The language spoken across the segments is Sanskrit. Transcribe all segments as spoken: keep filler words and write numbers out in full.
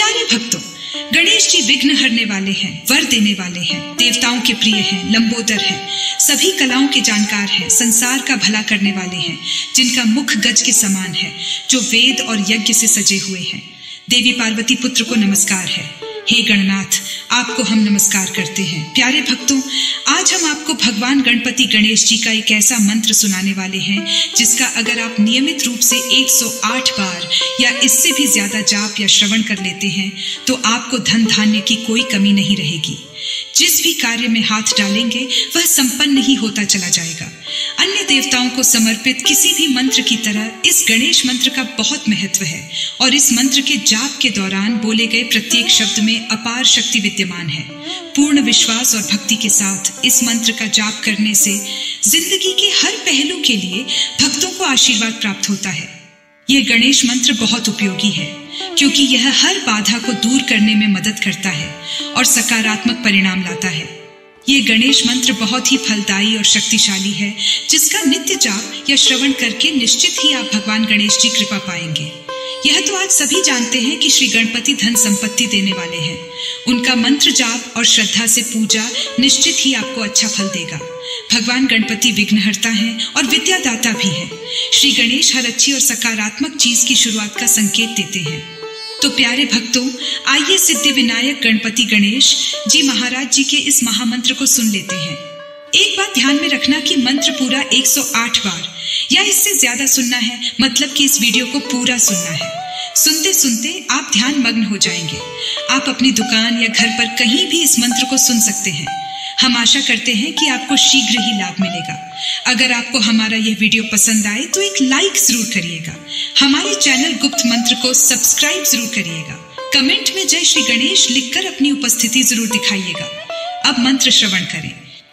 प्यारे भक्तों, गणेश जी विघ्न हरने वाले हैं, वर देने वाले हैं, देवताओं के प्रिय हैं, लंबोदर हैं, सभी कलाओं के जानकार हैं, संसार का भला करने वाले हैं, जिनका मुख गज के समान है, जो वेद और यज्ञ से सजे हुए हैं। देवी पार्वती पुत्र को नमस्कार है। हे गणनाथ, आपको हम नमस्कार करते हैं। प्यारे भक्तों, आज हम आपको भगवान गणपति गणेश जी का एक ऐसा मंत्र सुनाने वाले हैं जिसका अगर आप नियमित रूप से एक सौ आठ बार या इससे भी ज्यादा जाप या श्रवण कर लेते हैं तो आपको धन धान्य की कोई कमी नहीं रहेगी। जिस भी कार्य में हाथ डालेंगे वह संपन्न ही होता चला जाएगा। अन्य देवताओं को समर्पित किसी भी मंत्र की तरह इस गणेश मंत्र का बहुत महत्व है और इस मंत्र के जाप के दौरान बोले गए प्रत्येक शब्द में अपार शक्ति विद्यमान है। पूर्ण विश्वास और भक्ति के साथ इस मंत्र का जाप करने से जिंदगी के हर पहलू के लिए भक्तों को आशीर्वाद प्राप्त होता है। यह गणेश मंत्र बहुत उपयोगी है क्योंकि यह हर बाधा को दूर करने में मदद करता है और सकारात्मक परिणाम लाता है। ये गणेश मंत्र बहुत ही फलदायी और शक्तिशाली है जिसका नित्य जाप या श्रवण करके निश्चित ही आप भगवान गणेश जी कृपा पाएंगे। यह तो आज सभी जानते हैं कि श्री गणपति धन संपत्ति देने वाले हैं। उनका मंत्र जाप और श्रद्धा से पूजा निश्चित ही आपको अच्छा फल देगा। भगवान गणपति विघ्नहर्ता हैं और विद्यादाता भी हैं। श्री गणेश हर अच्छी और सकारात्मक चीज की शुरुआत का संकेत देते हैं। तो प्यारे भक्तों, आइए सिद्धि विनायक गणपति गणेश जी महाराज जी के इस महामंत्र को सुन लेते हैं। एक बात ध्यान में रखना कि मंत्र पूरा एक सौ आठ बार या इससे ज्यादा सुनना है, मतलब कि इस वीडियो को पूरा सुनना है। सुनते सुनते आप ध्यान मग्न हो जाएंगे। आप अपनी दुकान या घर पर कहीं भी इस मंत्र को सुन सकते हैं। हम आशा करते हैं कि आपको शीघ्र ही लाभ मिलेगा। अगर आपको हमारा यह वीडियो पसंद आए तो एक लाइक जरूर करिएगा। हमारे चैनल गुप्त मंत्र को सब्सक्राइब जरूर करिएगा। कमेंट में जय श्री गणेश लिखकर अपनी उपस्थिति जरूर दिखाइएगा। अब मंत्र श्रवण करें।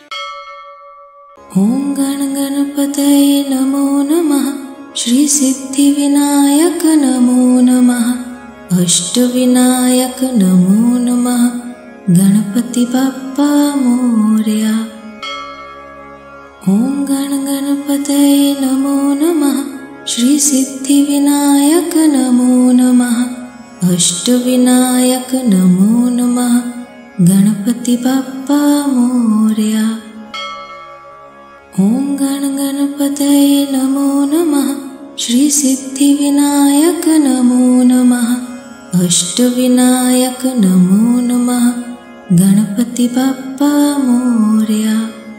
ओम गण गणपतये नमो नमः। श्री सिद्धि विनायक नमो नमः। अष्ट विनायक नमो नमः। गणपति बप्पा मोरया। ओम गण गणपतये नमो नमः। श्री सिद्धि विनायक नमो नमः। अष्ट विनायक नमो नमः। गणपति बप्पा मोरया। ओम गण गणपतये नमो नमः। श्री सिद्धि विनायक नमो नमः। अष्ट विनायक नमो नमः। गणपति बप्पा मोरया।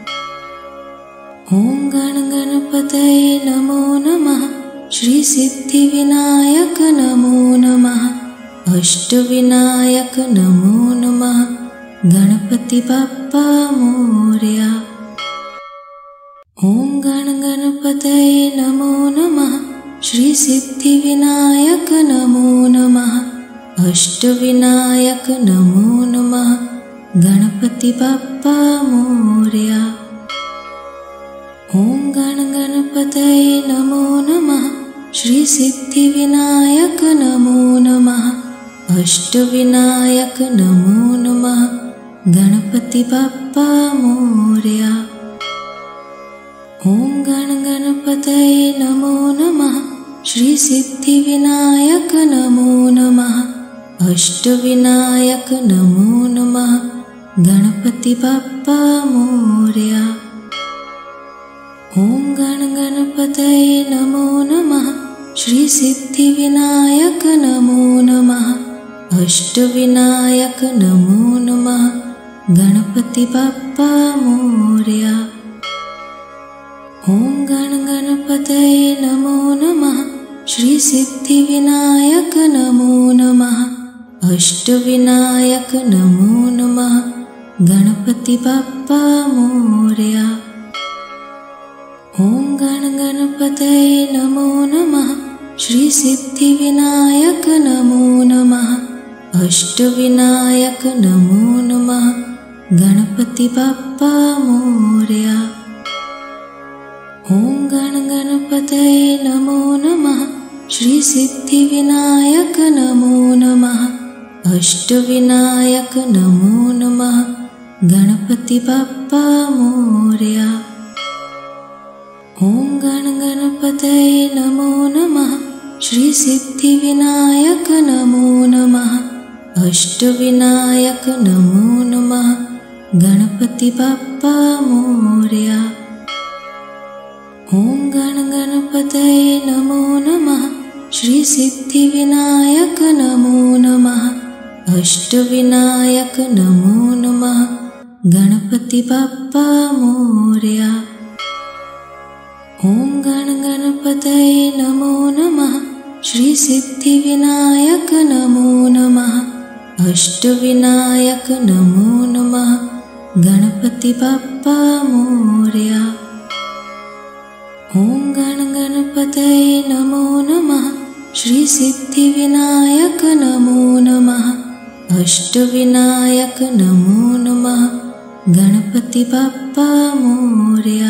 ओम गण गणपतये नमो नमः। श्री सिद्धि विनायक नमो नमः। अष्ट विनायक नमो नमः। गणपति बप्पा मोरया। ओम गण गणपतये नमो नमः। श्री सिद्धि विनायक नमो नमः। अष्ट विनायक नमो नमः। गणपति बप्पा मोरया। ओम गण गणपतये नमो नमः। श्री सिद्धि विनायक नमो नमः। अष्ट विनायक नमो नमः। गणपति बप्पा मोरया। ओम गण गणपतये नमो नमः। श्री सिद्धि विनायक नमो नमः। अष्ट विनायक नमो नमः। गणपति बप्पा मोरया। ओम गण गणपतये नमो नमः। श्री सिद्धि विनायक नमो नमः। अष्ट विनायक नमो नमः। गणपति बप्पा मोरया। ओम गण गणपतये नमो नमः। श्री सिद्धि विनायक नमो नमः। अष्ट विनायक नमो नमः। गणपति बप्पा मोरया। ओम गण गणपतये नमो नमः। श्री सिद्धि विनायक नमो नमः। अष्ट विनायक नमो नमः। गणपति बप्पा मोरया। ओम गण गणपतये नमो नमः। श्री सिद्धि विनायक नमो नमः। अष्ट विनायक नमो नमः। गणपति बप्पा मोरया। ओम गण गणपतये नमो नमः। श्री सिद्धि विनायक नमो नमः। अष्टविनायक नमो नमः गणपति बप्पा मोरया। ओम गण गणपतये नमो नमः श्री सिद्धिविनायक नमो नमः अष्टविनायक नमो नमः गणपति बप्पा मोरया। ओम गण गणपतये नमो नमः श्री सिद्धिविनायक नमो नमः अष्टविनायक नमो नमः गणपति बप्पा मोरया। ओम गण गणपतये नमो नमः श्री सिद्धिविनायक नमो नमः अष्टविनायक नमो नमः गणपति बप्पा मोरया।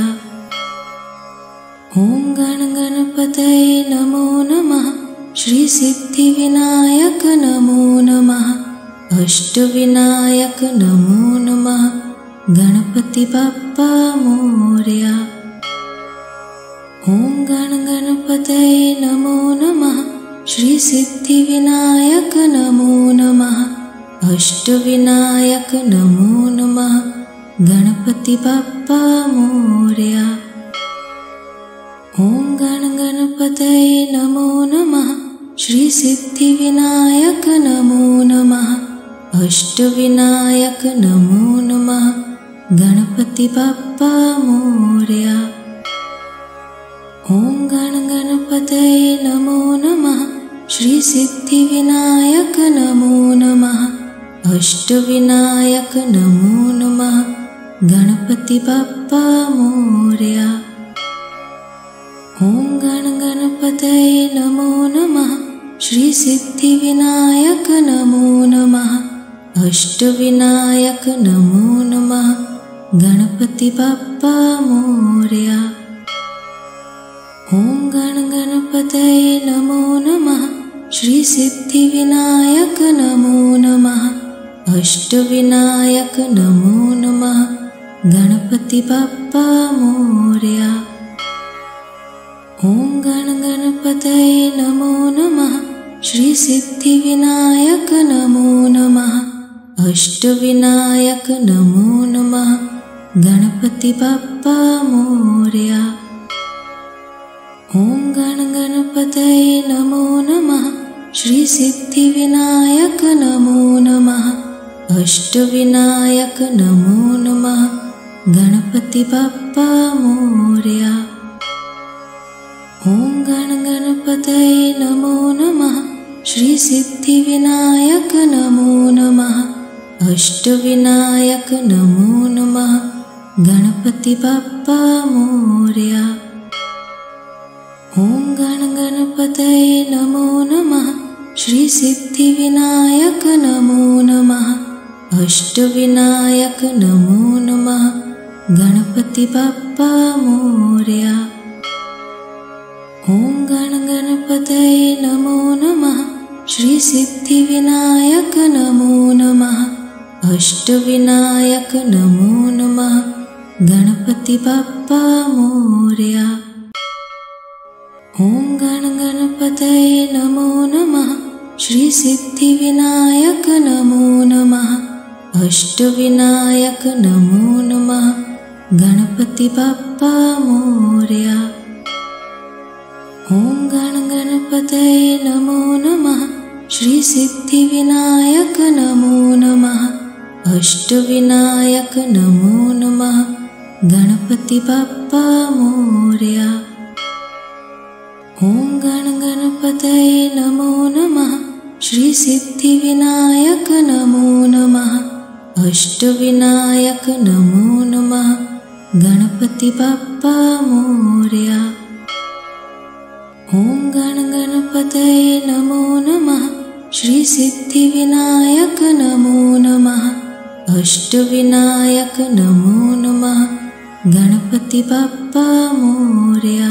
ओम गण गणपतये नमो नमः श्री सिद्धिविनायक नमो नमः अष्टविनायक नमो नमः गणपति बप्पा मोरया। ओम गण गणपतये नमो नमः श्री सिद्धिविनायक नमो नमः अष्टविनायक नमो नमः गणपति बप्पा मोरया। ओम गण गणपतये नमो नमः श्री सिद्धिविनायक नमो नमः अष्टविनायक नमो नमः गणपति बप्पा मोरया। ओम गण गणपतये नमो नमः श्री सिद्धिविनायक नमो नमः अष्टविनायक नमो नमः गणपति बप्पा मोरया। ओम गण गणपतये नमो नमः श्री सिद्धिविनायक नमो नमः अष्टविनायक नमो नमः गणपति बप्पा मोरया। ओम गण गणपतये नमो नमः श्री सिद्धिविनायक नमो नमः अष्टविनायक नमो नमः गणपति बप्पा मोरया। ओम गण गणपतये नमो नमः श्री सिद्धिविनायक नमो नमः अष्टविनायक नमो नमः गणपति बप्पा मोरया। ओम गण गणपतये नमो नमः श्री सिद्धिविनायक नमो नमः अष्टविनायक नमो नमः गणपति बप्पा मोरया। ओम गण गणपतये नमो नमः श्री सिद्धिविनायक नमो नमः अष्टविनायक नमो नमः गणपति बप्पा मोरया। ओम गण गणपतये नमो नमः श्री सिद्धिविनायक नमो नमः अष्टविनायक नमो नमः गणपति बप्पा मोरया। ओम गण गणपतये नमो नमः श्री सिद्धिविनायक नमो नमः अष्टविनायक नमो नमः गणपति बप्पा मोरया। ओम गण गणपतये नमो नमः श्री सिद्धिविनायक नमो नमः अष्टविनायक नमो नमः गणपति बप्पा मोरया। ओम गण गणपतये नमो नमः श्री सिद्धिविनायक नमो नमः अष्टविनायक नमो नमः गणपति बप्पा मोरया। ओम गण गणपतये नमो नमः श्री सिद्धिविनायक नमो नमः अष्टविनायक नमो नमः गणपति बप्पा मोरया। ओम गण गणपतये नमो नमः श्री सिद्धिविनायक नमो नमः अष्टविनायक नमो नमः गणपति बप्पा मोरया।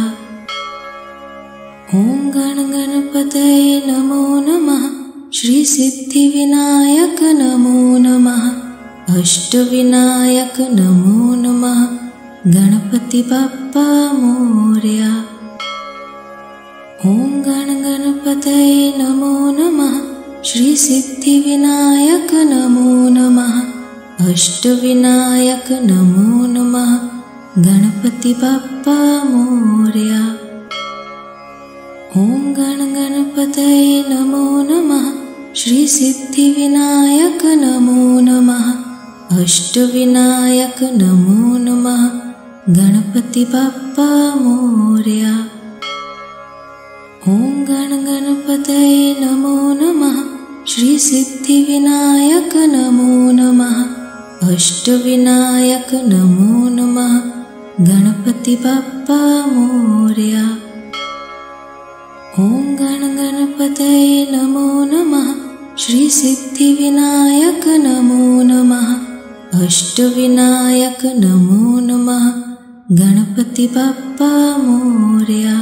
ओम गण गणपतये नमो नमः श्री सिद्धिविनायक नमो नमः अष्टविनायक नमो नमः गणपति बप्पा मोरया। ओम गण गणपतये नमो नमः श्री सिद्धिविनायक नमो नमः। अष्टविनायक नमो नमः। गणपति बप्पा मोरया। ओम गण गणपतये नमो नमः। श्री सिद्धिविनायक नमो नमः। अष्टविनायक नमो नमः। गणपति बप्पा मोरया। ओम गण गणपतये नमो नमः। श्री सिद्धिविनायक नमो नमः। अष्टविनायक नमो नमः। गणपति बप्पा मोरया। ओम गण गणपतये नमो नमः। श्री सिद्धिविनायक नमो नमः। अष्टविनायक नमो नमः। गणपति बप्पा मोरया।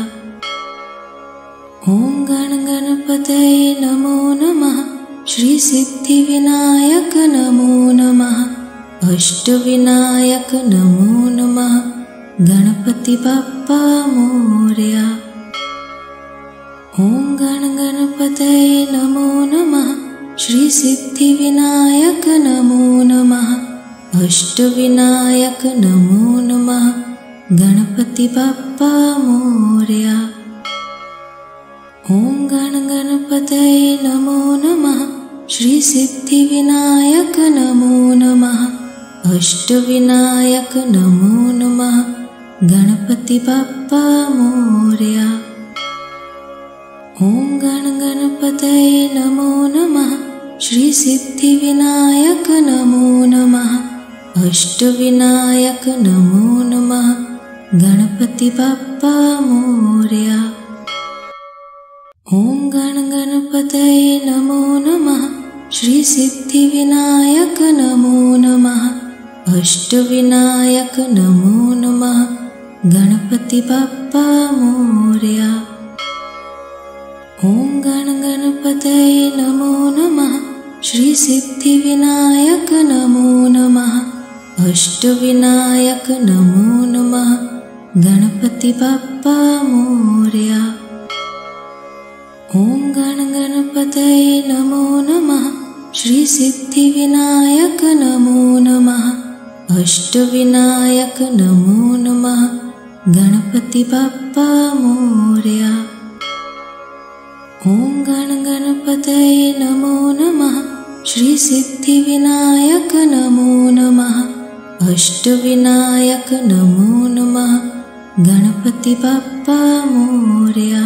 ओम गण गणपतये नमो नमः। श्री सिद्धिविनायक नमो नमः। अष्टविनायक नमो नमः। गणपति बप्पा मोरया। ओम गण गणपतये नमो नमः। श्री सिद्धिविनायक नमो नमः। अष्टविनायक नमो नमः। गणपति बप्पा मोरया। ओम गण गणपतये नमो नमः। श्री सिद्धिविनायक नमो नमः। अष्टविनायक नमो नमः। गणपति बप्पा मोरया। ओम गण गणपतये नमो नमः। श्री सिद्धिविनायक नमो नमः। अष्टविनायक नमो नमः। गणपति बप्पा मोरया। ओम गण गणपतये नमो नमः। श्री सिद्धिविनायक नमो नमः। अष्टविनायक नमो नमः। गणपति बप्पा मोरया। ओम गण गणपतये नमो नमः। श्री सिद्धिविनायक नमो नमः। अष्टविनायक नमो नमः। गणपति बप्पा मोरया। ओम गण गणपतये नमो नमः। श्री सिद्धिविनायक नमो नमः। अष्टविनायक नमो नमः। गणपति बप्पा मोरया। ओम गण गणपतये नमो नमः। श्री सिद्धिविनायक नमो नमः। अष्टविनायक नमो नमः। गणपति बप्पा मोरया।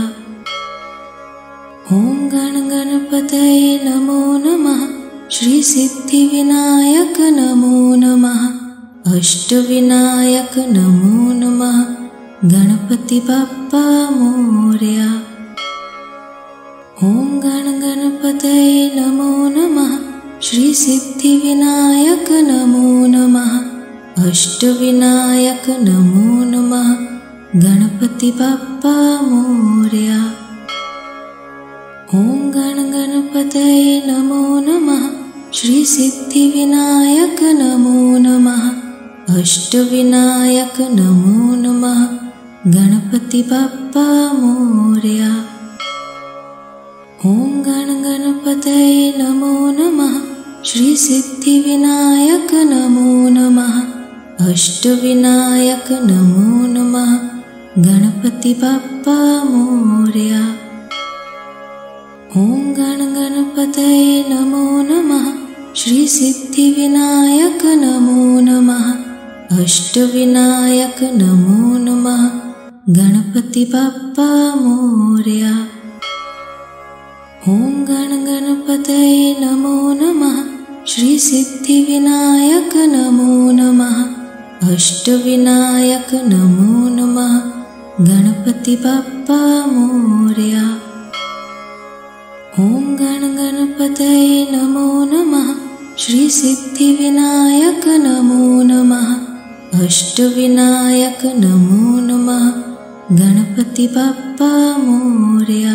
ओम गण गणपतये नमो नमः। श्री सिद्धिविनायक नमो नमः। अष्टविनायक नमो नमः। गणपति बप्पा मोरया। ओम गण गणपतये नमो नमः। श्री सिद्धिविनायक नमो नमः। अष्टविनायक नमो नमः। गणपति बप्पा मोरया। ओम गण गणपतये नमो नमः। श्री सिद्धिविनायक नमो नमः। अष्टविनायक नमो नमः। गणपति बप्पा मोरया। ओम गण गणपतये नमो नमः। श्री सिद्धिविनायक नमो नमः। अष्टविनायक नमो नमः। गणपति बप्पा मोरया। ओम गण गणपतये नमो नमः। श्री सिद्धिविनायक नमो नमः। अष्टविनायक नमो नमः। गणपति बप्पा मोरया। ओम गण गणपतये नमो नमः। श्री सिद्धिविनायक नमो नमः। अष्टविनायक नमो नमः। गणपति बप्पा मोरया। ओम गण गणपतये नमो नमः। श्री सिद्धिविनायक नमो नमः। अष्टविनायक नमो नमः। गणपति बप्पा मोरया।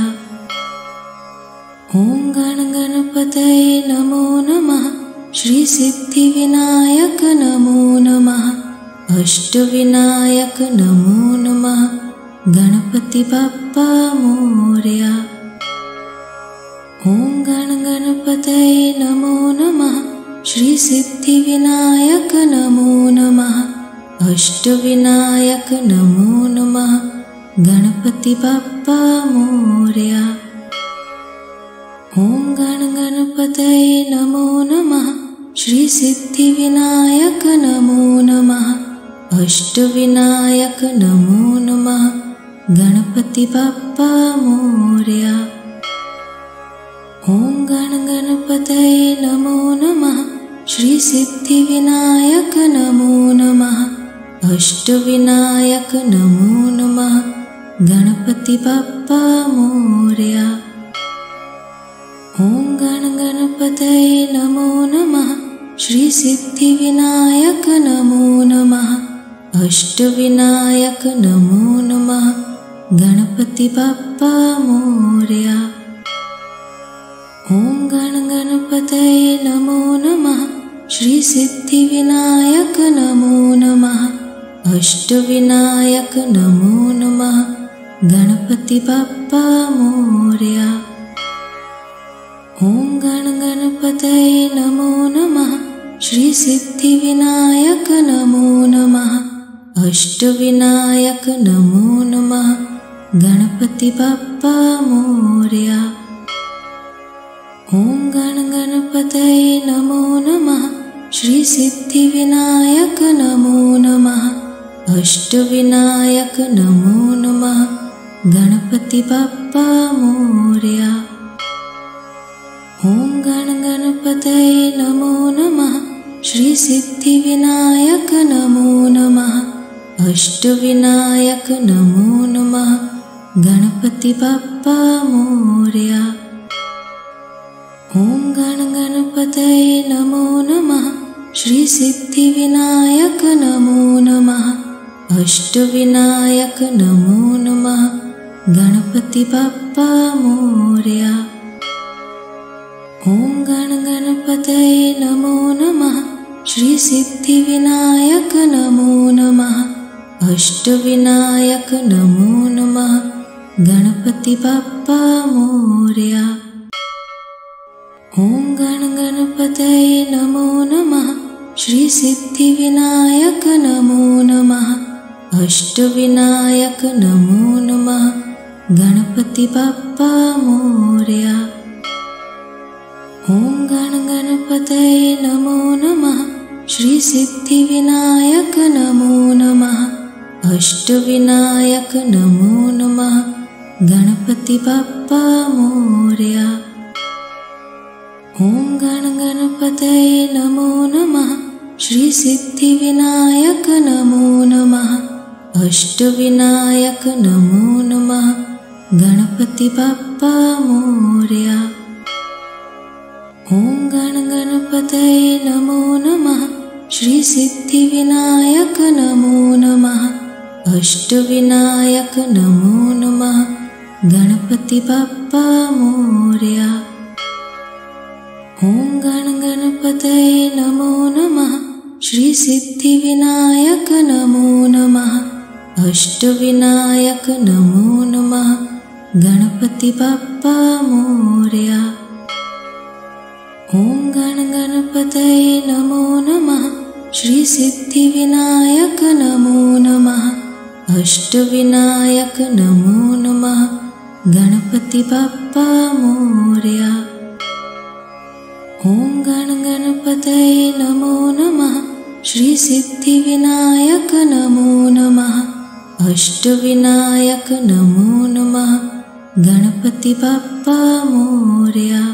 ओम गण गणपतये नमो नमः। श्री सिद्धिविनायक नमो नमः। अष्टविनायक नमो नमः। गणपति बप्पा मोरया। ॐ गण गणपतये नमो नमः। श्री सिद्धिविनायक नमो नमः। अष्टविनायक नमो नमः। गणपति बप्पा मोरया। ॐ गण गणपतये नमो नमः। श्री सिद्धिविनायक नमो नमः। अष्टविनायक नमो नमः। गणपति बप्पा मोरया। ॐ गण गणपतये नमो नमः। श्री सिद्धिविनायक नमो नमः। अष्टविनायक नमो नमः। गणपति बप्पा मोरया। ॐ गण गणपतये नमो नमः। श्री सिद्धिविनायक नमो नमः। अष्टविनायक नमो नमः। गणपति बप्पा मोरया। ॐ गण गणपतये नमो नमः। श्री सिद्धिविनायक नमो नमः। अष्टविनायक नमो नमः। गणपति बप्पा मोरया। ॐ गण गणपतये नमो नमः। श्री सिद्धिविनायक नमो नमः। अष्टविनायक नमो नमः। गणपति बप्पा मोरया। ॐ गण गणपतये नमो नमः। श्री सिद्धिविनायक नमो नमः। अष्टविनायक नमो नमः। गणपति बप्पा मोरया। ॐ गण गणपतये नमो नमः। श्री सिद्धिविनायक नमो नमः। अष्टविनायक नमो नमः। गणपति बप्पा मोरया। ॐ गण गणपतये नमो नमः। श्री सिद्धिविनायक नमो नमः। अष्टविनायक नमो नमः। गणपति बप्पा मोरया। ॐ गण गणपतये नमो नमः। श्री सिद्धिविनायक नमो नमः। अष्टविनायक नमो नमः। गणपति बप्पा मोरया। ॐ गण गणपतये नमो नमः। श्री सिद्धिविनायक नमो नमः। अष्टविनायक नमो नमः। गणपति बप्पा मोरया। ॐ गण गणपतये नमो नमः। श्री सिद्धिविनायक नमो नमः। अष्टविनायक नमो नमः। गणपति बप्पा मोरया। ॐ गण गणपतये नमो नमः। श्री सिद्धिविनायक नमो नमः। अष्टविनायक नमो नमः। गणपति बप्पा मोरया। ॐ गण गणपतये नमो नमः। श्री सिद्धिविनायक नमो नमः। अष्टविनायक नमो नमः। गणपति बप्पा मोरया। ॐ गण गणपतये नमो नमः। श्री सिद्धिविनायक नमो नमः। अष्टविनायक नमो नमः। गणपति बप्पा मोरया। ॐ गण गणपतये नमो नमः। श्री सिद्धिविनायक नमो नमः। अष्टविनायक नमो नमः। गणपति बप्पा मोरया। ॐ गण गणपतये नमो नमः। श्री सिद्धिविनायक नमो नमः। अष्टविनायक नमो नमः। गणपति बप्पा मोरया।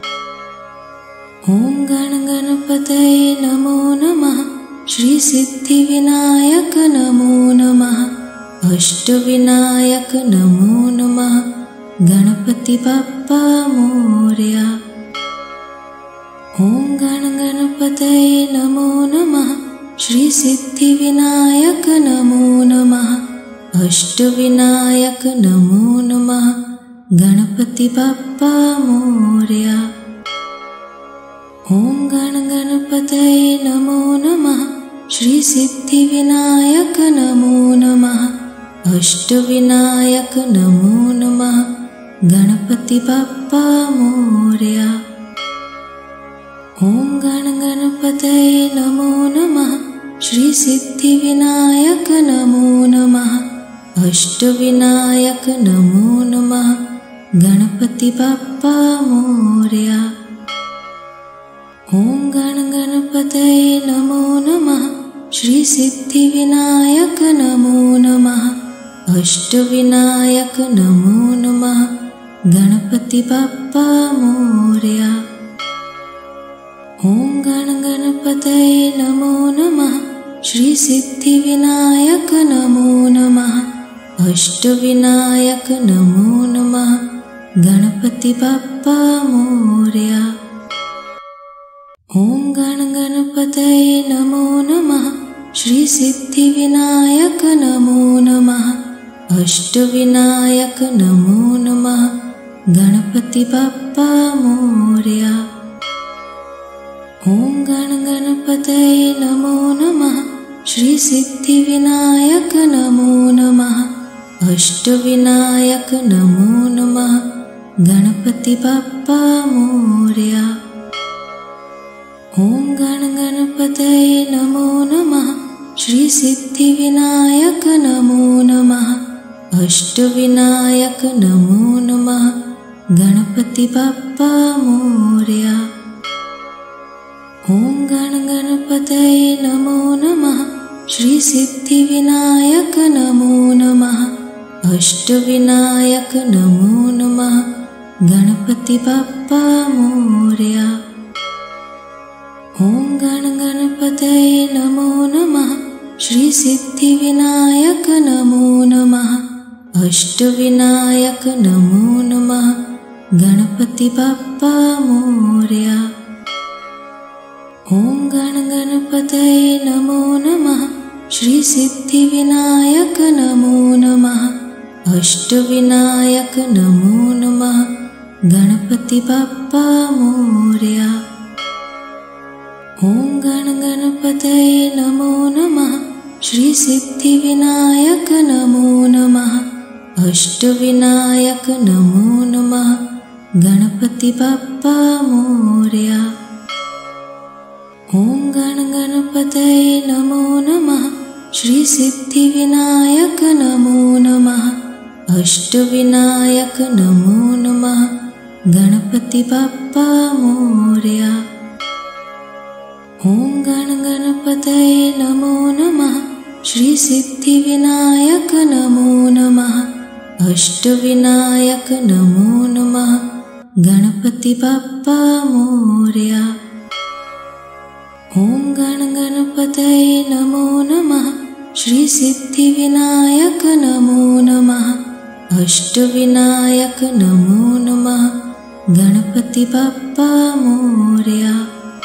ॐ गण गणपतये नमो नमः। श्री सिद्धिविनायक नमो नमः। अष्टविनायक नमो नमः। गणपति बप्पा मोरया। ॐ गण गणपतये नमो नमः। श्री सिद्धिविनायक नमो नमः। अष्टविनायक नमो नमः। गणपति बप्पा मोरया। ॐ गण गणपतये नमो नमः। श्री सिद्धिविनायक नमो नमः। अष्टविनायक नमो नमः। गणपति बप्पा मोरया। ॐ गण गणपतये नमो नमः। श्री सिद्धिविनायक नमो नमः। अष्टविनायक नमो नमः। गणपति बप्पा मोरया। ॐ गण गणपतये नमो नमः। श्री सिद्धिविनायक नमो नमः। अष्टविनायक नमो नमः। गणपति बप्पा मोरया। ॐ गण गणपतये नमो नमः। श्री सिद्धिविनायक नमो नमः। अष्टविनायक नमो नमः। गणपति बप्पा मोरया। ॐ गण गणपतये नमो नमः। श्री सिद्धिविनायक नमो नमः। अष्टविनायक नमो नमः। गणपति बप्पा मोरया। ॐ गण गणपतये नमो नमः। श्री सिद्धिविनायक नमो नमः। अष्टविनायक नमो नमः। गणपति बप्पा मोरया। ॐ गण गणपतये नमो नमः। श्री सिद्धिविनायक नमो नमः। अष्टविनायक नमो नमः। गणपति बप्पा मोरया। ॐ गण गणपतये नमो नमः। श्री सिद्धिविनायक नमो नमः। अष्टविनायक नमो नमः। गणपति बप्पा मोरया। ॐ गण गणपतये नमो नमः। श्री सिद्धिविनायक नमो नमः। अष्टविनायक नमो नमः। गणपति बप्पा मोरया। ॐ गण गणपतये नमो नमः। श्री सिद्धिविनायक नमो नमः। अष्टविनायक नमो नमः। गणपति बप्पा मोरया। ॐ गण गणपतये नमो नमः। श्री सिद्धिविनायक नमो नमः। अष्टविनायक नमो नमः। गणपति बप्पा मोरया। ॐ गण गणपतये नमो नमः। श्री सिद्धिविनायक नमो नमः। अष्टविनायक नमो नमः। गणपति बप्पा मोरया। ॐ गण गणपतये नमो नमः। श्री सिद्धिविनायक नमो नमः। अष्टविनायक नमो नमः। गणपति बप्पा मोरया। ॐ गण गणपतये नमो नमः। श्री सिद्धिविनायक नमो नमः। अष्टविनायक नमो नमः। गणपति बप्पा मोरया।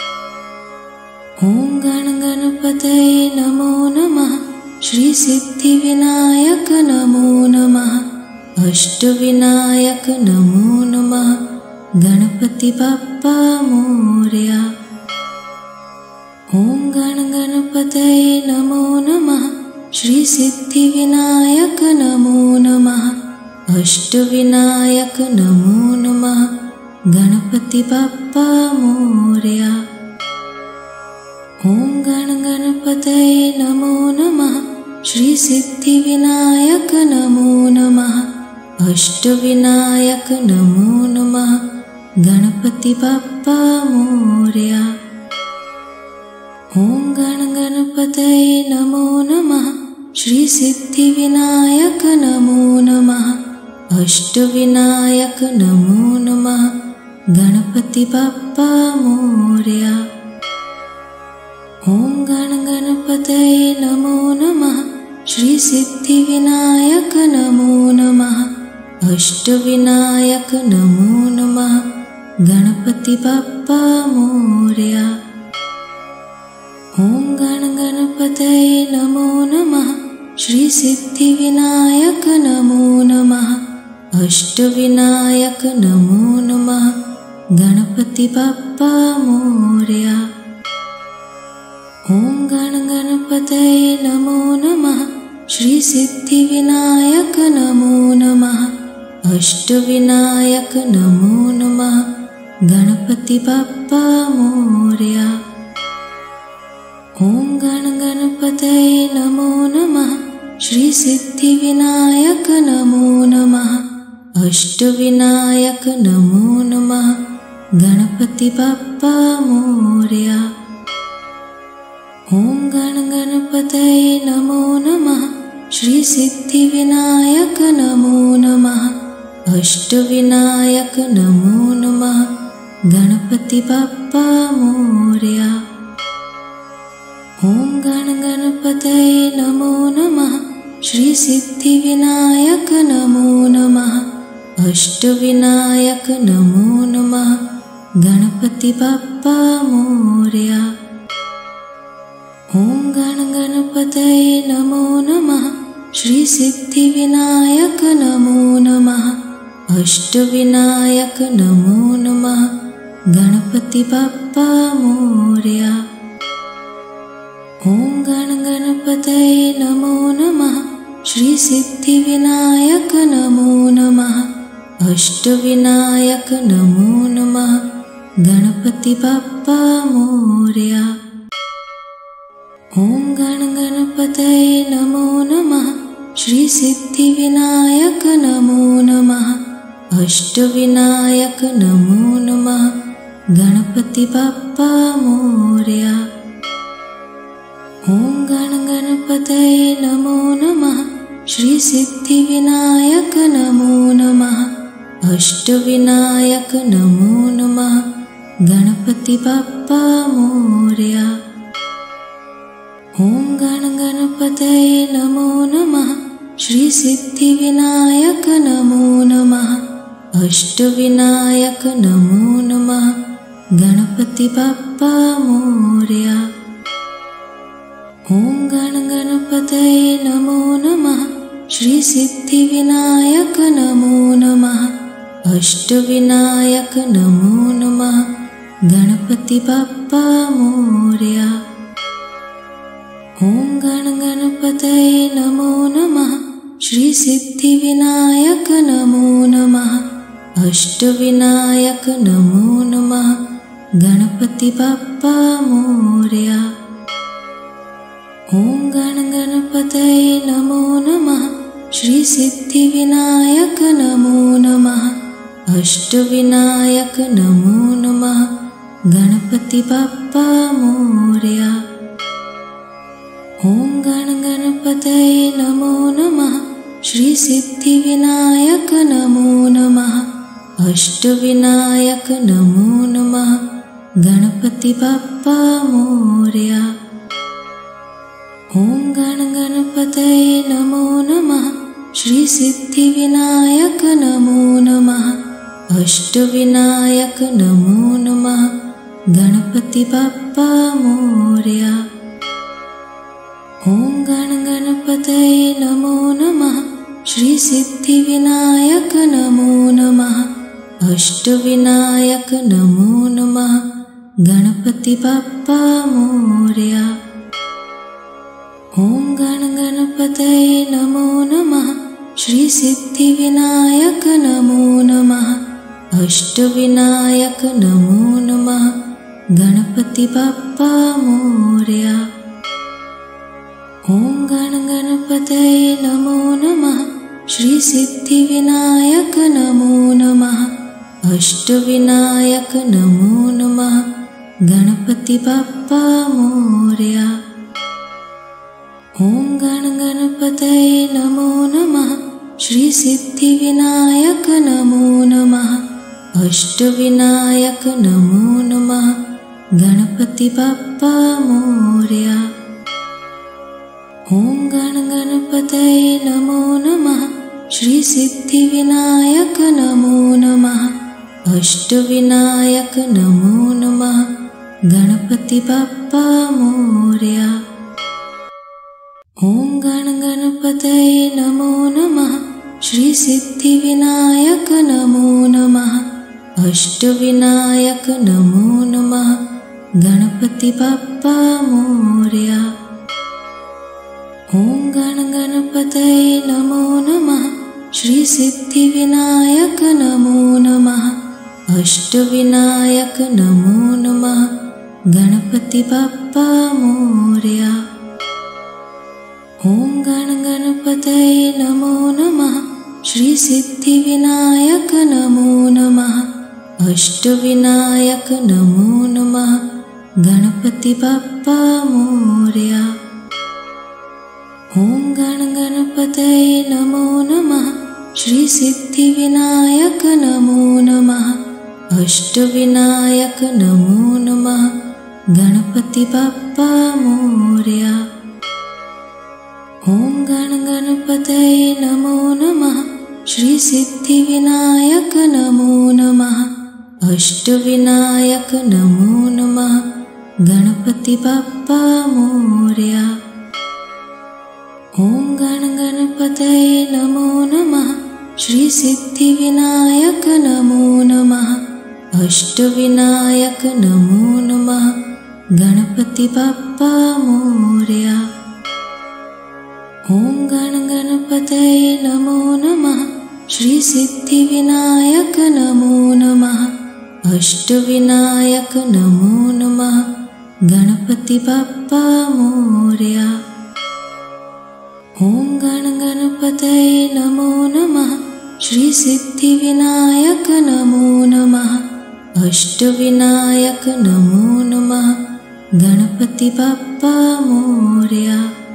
ॐ गण गणपतये नमो नमः। श्री सिद्धिविनायक नमो नमः। अष्टविनायक नमो नमः। गणपति बप्पा मोरया। ॐ गण गणपतये नमो नमः। श्री सिद्धिविनायक नमो नमः। अष्टविनायक नमो नमः। गणपति बप्पा मोरया। ॐ गण गणपतये नमो नमः। श्री सिद्धिविनायक नमो नमः। अष्टविनायक नमो नमः। गणपति बप्पा मोरया। ॐ गण गणपतये नमो नमः। श्री सिद्धिविनायक नमो नमः। अष्टविनायक नमो नमः। गणपति बप्पा मोरया। ॐ गण गणपतये नमो नमः। श्री सिद्धिविनायक नमो नमः। अष्टविनायक नमो नमः। गणपति बप्पा मोरया। ॐ गण गणपतये नमो नमः। श्री सिद्धिविनायक नमो नमः। अष्टविनायक नमो नमः। गणपति बप्पा मोरया। ॐ गण गणपतये नमो नमः। श्री सिद्धिविनायक नमो नमः। अष्टविनायक नमो नमः गणपति बप्पा मोरया। ओम गण गणपतये नमो नमः श्री सिद्धिविनायक नमो नमः अष्टविनायक नमो नमः गणपति बप्पा मोरया। ओम गण गणपतये नमो नमः श्री सिद्धिविनायक नमो नमः अष्टविनायक नमो नमः गणपति बप्पा मोरया। ओम गण गणपतये नमो नमः श्री सिद्धिविनायक नमो नमः अष्टविनायक नमो नमः गणपति बप्पा मोरया। ओम गण गणपतये नमो नमः श्री सिद्धिविनायक नमो नमः अष्टविनायक नमो नमः गणपति बप्पा मोरया। ओम गण गणपतये नमो नमः श्री सिद्धिविनायक नमो नमः अष्टविनायक नमो नमः गणपति बप्पा मोरया। ओम गण गणपतये नमो नमः श्री सिद्धिविनायक नमो नमः अष्टविनायक नमो नमः गणपति बप्पा मोरया। ओम गण गणपतये नमो नमः श्री सिद्धिविनायक नमो नमः अष्टविनायक नमो नमः गणपति बप्पा मोरया। ओम गण गणपतये नमो नमः श्री सिद्धिविनायक नमो नमः अष्टविनायक नमो नमः गणपति बप्पा मोरया। ओम गण गणपतये नमो नमः श्री सिद्धिविनायक नमो नमः अष्टविनायक नमो नमः गणपति बप्पा मोरया। ओम गण गणपतये नमो नमः श्री सिद्धिविनायक नमो नमः अष्टविनायक नमो नमः गणपति बप्पा मोरया। ओम गण गणपतये नमो नमः श्री सिद्धिविनायक नमो नमः अष्टविनायक नमो नमः गणपति बप्पा मोरया। ओम गण गणपतये नमो नमः श्री सिद्धिविनायक नमो नमः अष्टविनायक नमो नमः गणपति बप्पा मोरया। ओम गण गणपतये नमो नमः श्री सिद्धिविनायक नमो नमः अष्टविनायक नमो नमः गणपति बप्पा मोरया। ओम गण गणपतये नमो नमः श्री सिद्धिविनायक नमो नमः अष्टविनायक नमो नमः गणपति बप्पा मोरया। ओम गण गणपतये नमो नमः श्री सिद्धिविनायक नमो नमः अष्टविनायक नमो नमः गणपति बप्पा मोरया। ओम गण गणपतये नमो नमः श्री सिद्धिविनायक नमो नमः अष्टविनायक नमो नमः गणपति बप्पा मोरया। ओम गण गणपतये नमो नमः श्री सिद्धिविनायक नमो नमः अष्टविनायक नमो नमः गणपति बप्पा मोरया। ओम गण गणपतये नमो नमः श्री सिद्धिविनायक नमो नमः अष्टविनायक नमो नमः गणपति बप्पा मोरया। ओम गण गणपतये नमो नमः श्री सिद्धिविनायक नमो नमः अष्टविनायक नमो नमः गणपति बप्पा मोरया। ओम गण गणपतये नमो नमः श्री सिद्धिविनायक नमो नमः। अष्टविनायक नमो नमः। गणपति बप्पा मोरया। ओम गण गणपतये नमो नमः। श्री सिद्धिविनायक नमो नमः। अष्टविनायक नमो नमः। गणपति बप्पा मोरया। ओम गण गणपतये नमो नमः। श्री सिद्धिविनायक नमो नमः। अष्टविनायक नमो नमः। गणपति बप्पा मोरया। ओम गण गणपतये नमो नमः। श्री सिद्धिविनायक नमो नमः। अष्टविनायक नमो नमः। गणपति बप्पा मोरया। ओम गण गणपतये नमो नमः। श्री सिद्धिविनायक नमो नमः। अष्टविनायक नमो नमः। गणपति बप्पा मोरया। ओम गण गणपतये नमो नमः। श्री सिद्धिविनायक नमो नमः। अष्टविनायक नमो नमः। गणपति बप्पा मोरया। ओम गण गणपतये नमो नमः। श्री सिद्धिविनायक नमो नमः। अष्टविनायक नमो नमः। गणपति बप्पा मोरया।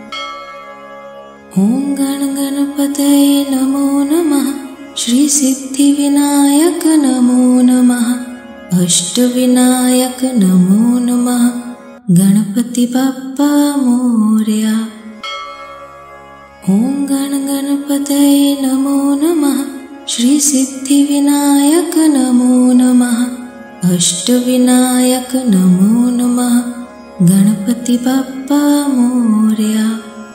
ओम गण गणपतये नमो नमः। श्री सिद्धिविनायक नमो नमः। अष्टविनायक नमो नमः। गणपति बप्पा मोरया। ओम गण गणपतये नमो नमः। श्री सिद्धिविनायक नमो नमः। अष्टविनायक नमो नमः। गणपति बप्पा मोरया।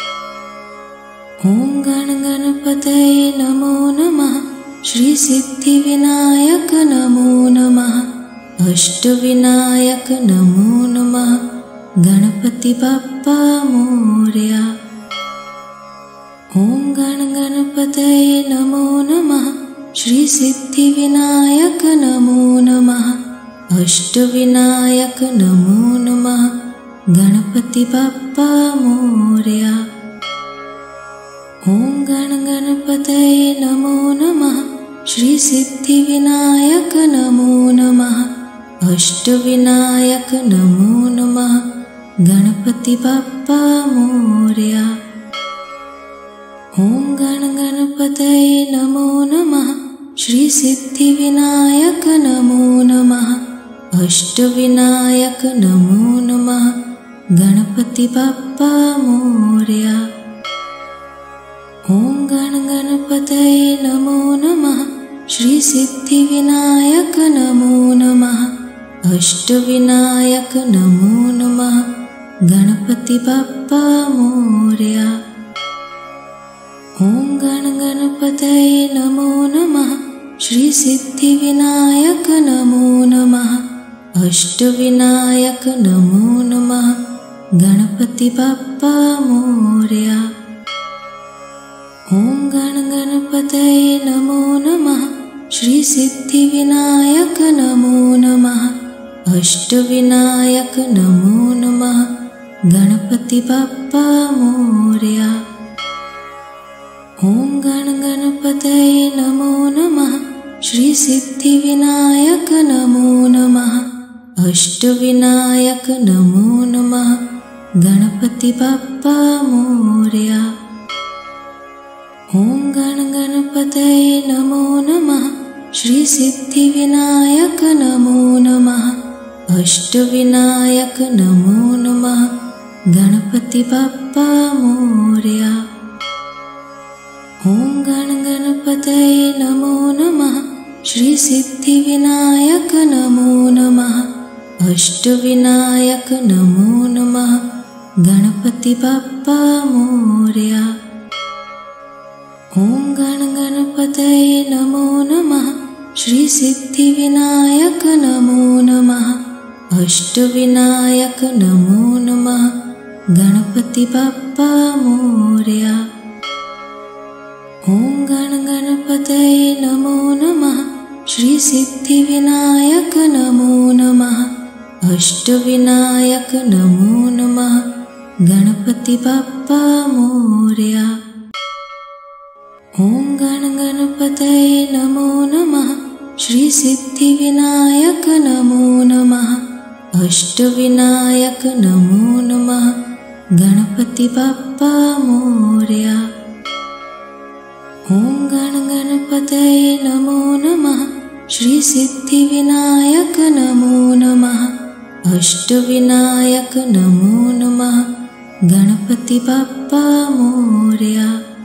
ओम गण गणपतये नमो नमः। श्री सिद्धिविनायक नमो नमः। अष्टविनायक नमो नमः। गणपति बप्पा मोरया। ओम गण गणपतये नमो नमः। श्री सिद्धिविनायक नमो नमः। अष्टविनायक नमो नमः। गणपति बप्पा मोरया। ओम गण गणपतये नमो नमः। श्री सिद्धिविनायक नमो नमः। अष्टविनायक नमो नमः। गणपति बप्पा मोरया। ओम गण गणपतये नमो नमः। श्री सिद्धिविनायक नमो नमः। अष्टविनायक नमो नमः। गणपति बप्पा मोरया। ओम गण गणपतये नमो नमः। श्री सिद्धिविनायक नमो नमः। अष्टविनायक नमो नमः। गणपति बप्पा मोरया। ओम गण गणपतये नमो नमः। श्री सिद्धिविनायक नमो नमः। अष्टविनायक नमो नमः। गणपति बप्पा मोरया। ओम गण गणपतये नमो नमः। श्री सिद्धिविनायक नमो नमः। अष्टविनायक नमो नमः। गणपति बप्पा मोरया। ओम गण गणपतये नमो नमः। श्री सिद्धिविनायक नमो नमः। अष्टविनायक नमो नमः। गणपति बप्पा मोरया। ओम गण गणपतये नमो नमः। श्री सिद्धिविनायक नमो नमः। अष्टविनायक नमो नमः। गणपति बप्पा मोरया। ओम गण गणपतये नमो नमः। श्री सिद्धिविनायक नमो नमः। अष्टविनायक नमो नमः। गणपति बप्पा मोरया। ओम गण गणपतये नमो नमः। श्री सिद्धिविनायक नमो नमः। अष्टविनायक नमो नमः। गणपति बप्पा मोरया। ॐ गण गणपतये नमो नमः। श्री सिद्धिविनायक नमो नमः। अष्टविनायक नमो नमः। गणपति बप्पा मोरया। ॐ गण गणपतये नमो नमः। श्री सिद्धिविनायक नमो नमः। अष्टविनायक नमो नमः। गणपति बप्पा मोरया। ॐ गण गणपतये नमो नमः। श्री सिद्धिविनायक नमो नमः। अष्टविनायक नमो नमः। गणपति बप्पा मोरया।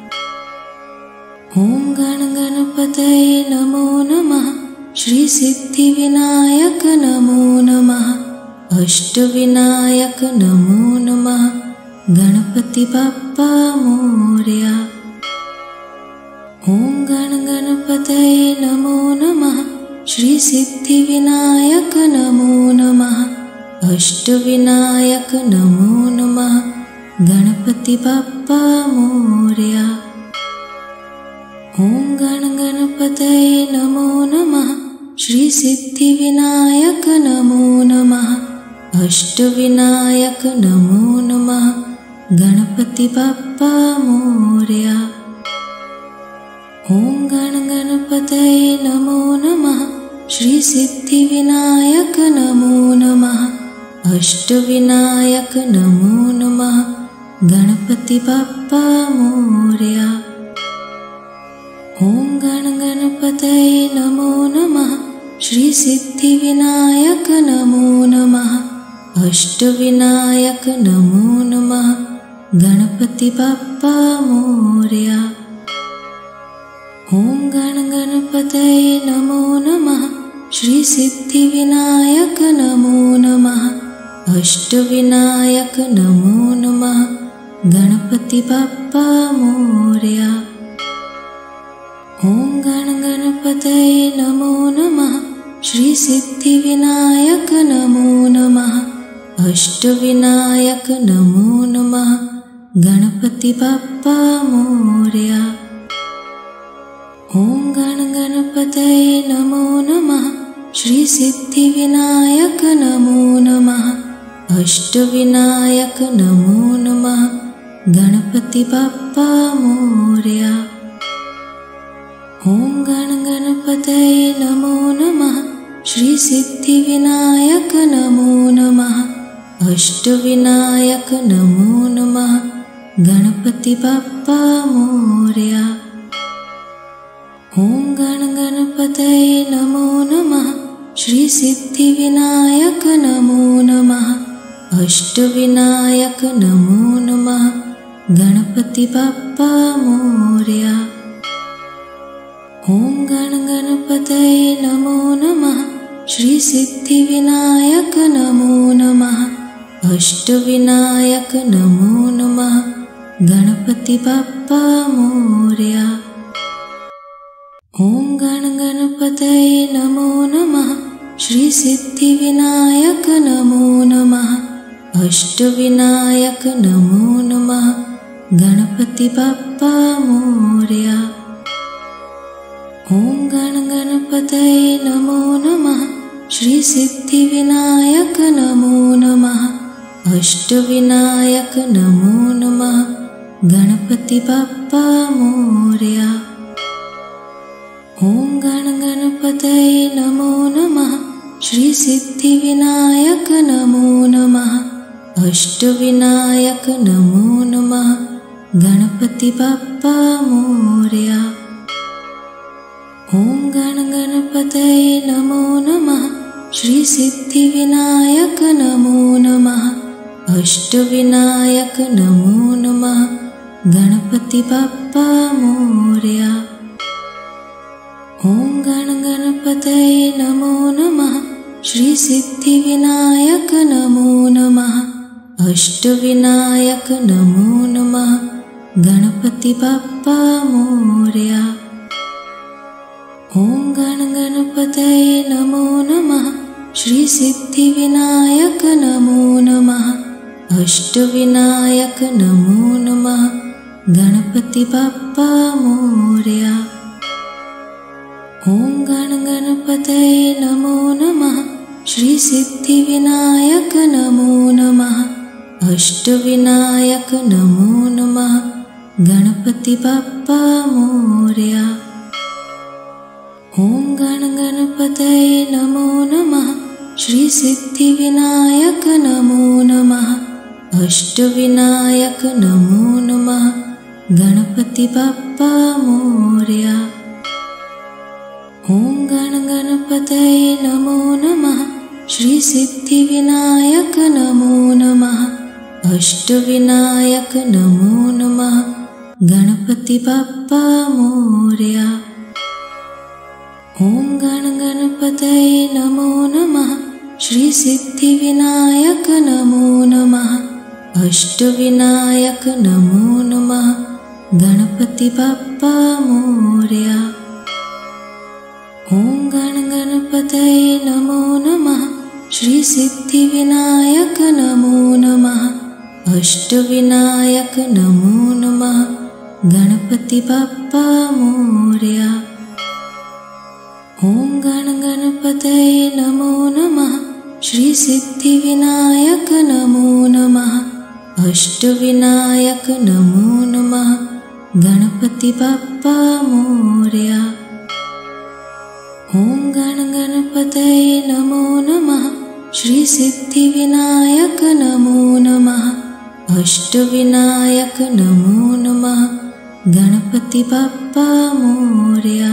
ॐ गण गणपतये नमो नमः। श्री सिद्धिविनायक नमो नमः। अष्टविनायक नमो नमः। गणपति बप्पा मोरया। ॐ गण गणपतये नमो नमः। श्री सिद्धिविनायक नमो नमः। अष्टविनायक नमो नमः। गणपति बप्पा मोरया। ॐ गण गणपतये नमो नमः। श्री सिद्धिविनायक नमो नमः। अष्टविनायक नमो नमः। गणपति बप्पा मोरया। ॐ गण गणपतये नमो नमः। श्री सिद्धिविनायक नमो नमः। अष्टविनायक नमो नमः। गणपति बप्पा मोरया। ॐ गण गणपतये नमो नमः। श्री सिद्धिविनायक नमो नमः। अष्टविनायक नमो नमः। गणपति बप्पा मोरया। ॐ गण गणपतये नमो नमः। श्री सिद्धिविनायक नमो नमः। अष्टविनायक नमो नमः। गणपति बप्पा मोरया। ॐ गण गणपतये नमो नमः। श्री सिद्धिविनायक नमो नमः। अष्टविनायक नमो नमः। गणपति बप्पा मोरया। ॐ गण गणपतये नमो नमः। श्री सिद्धिविनायक नमो नमः। अष्टविनायक नमो नमः। गणपति बप्पा मोरया। ॐ गण गणपतये नमो नमः। श्री सिद्धिविनायक नमो नमः। अष्टविनायक नमो नमः। गणपति बप्पा मोरया। ॐ गण गणपतये नमो नमः। श्री सिद्धिविनायक नमो नमः। अष्टविनायक नमो नमः। गणपति बप्पा मोरया। ॐ गण गणपतये नमो नमः। श्री सिद्धिविनायक नमो नमः। अष्टविनायक नमो नमः। गणपति बप्पा मोरया। ॐ गण गणपतये नमो नमः। श्री सिद्धिविनायक नमो नमः। अष्टविनायक नमो नमः। गणपति बप्पा मोरया। ॐ गण गणपतये नमो नमः। श्री सिद्धिविनायक नमो नमः। अष्टविनायक नमो नमः। गणपति बप्पा मोरया। ॐ गण गणपतये नमो नमः। श्री सिद्धिविनायक नमो नमः। अष्टविनायक नमो नमः। गणपति बप्पा मोरया। ॐ गण गणपतये नमो नमः। श्री सिद्धिविनायक नमो नमः। अष्टविनायक नमो नमः। गणपति बप्पा मोरया। ॐ गण गणपतये नमो नमः। श्री सिद्धिविनायक नमो नमः। अष्टविनायक नमो नमः। गणपति बप्पा मोरया। ॐ गण गणपतये नमो नमः। श्री सिद्धिविनायक नमो नमः। अष्टविनायक नमो नमः। गणपति बप्पा बाप्पा मोरया। ॐ गण गणपतये नमो नमः। श्री सिद्धिविनायक नमो नमः। अष्टविनायक नमो नमः। गणपति बाप्पा मोरया। ॐ गण गणपतये नमो नमः। श्री सिद्धिविनायक नमो नमः। अष्टविनायक नमो नमः। गणपति बाप्पा मोरया। ॐ गण गणपतये नमो नमः। श्री सिद्धिविनायक नमो नमः। अष्टविनायक नमो नमः। गणपति बाप्पा मोरया। ॐ गण गणपतये नमो नमः। श्री सिद्धिविनायक नमो नमः। अष्टविनायक नमो नमः। गणपति बाप्पा मोरया। ॐ गण गणपतये नमो नमः। श्री सिद्धिविनायक नमो नमः। अष्टविनायक नमो नमः। गणपति बाप्पा मोरया। ॐ गण गणपतये नमो नमः। श्री सिद्धिविनायक नमो नमः। अष्टविनायक नमो नमः। गणपति बाप्पा मोरया। ॐ गण गणपतये नमो नमः। श्री सिद्धिविनायक नमो नमः। अष्टविनायक नमो नमः। गणपति बाप्पा मोरया।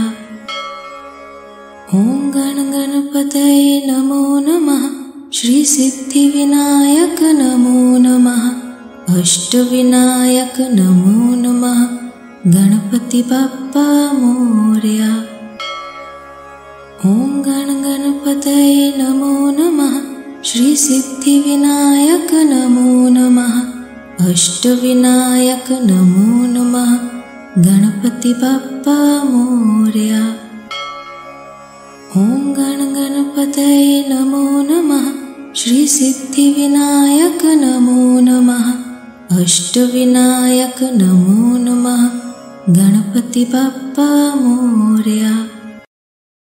ॐ गण गणपतये नमो नमः। श्री सिद्धिविनायक नमो नमः। अष्टविनायक नमो नमः। गणपति बाप्पा मोरया। ॐ गण गणपतये नमो नमः। श्री सिद्धिविनायक नमो नमः। अष्टविनायक नमो नमः। गणपति बाप्पा मोरया। ॐ गण गणपतये नमो नमः। श्री सिद्धिविनायक नमो नमः। अष्टविनायक नमो नमः। गणपति बाप्पा मोरया।